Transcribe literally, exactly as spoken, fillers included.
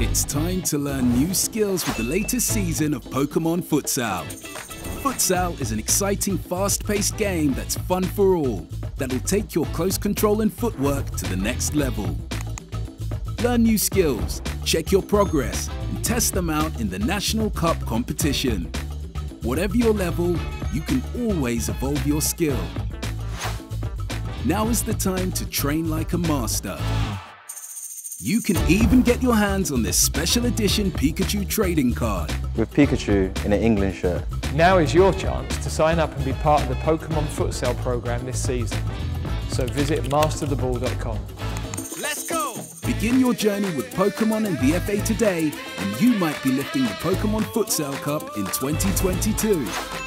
It's time to learn new skills with the latest season of Pokémon Futsal. Futsal is an exciting, fast-paced game that's fun for all, that'll take your close control and footwork to the next level. Learn new skills, check your progress, and test them out in the National Cup competition. Whatever your level, you can always evolve your skill. Now is the time to train like a master. You can even get your hands on this special edition Pikachu trading card. With Pikachu in an England shirt. Now is your chance to sign up and be part of the Pokémon Futsal program this season. So visit master the ball dot com. Let's go! Begin your journey with Pokémon and the F A today, and you might be lifting the Pokémon Futsal Cup in twenty twenty-two.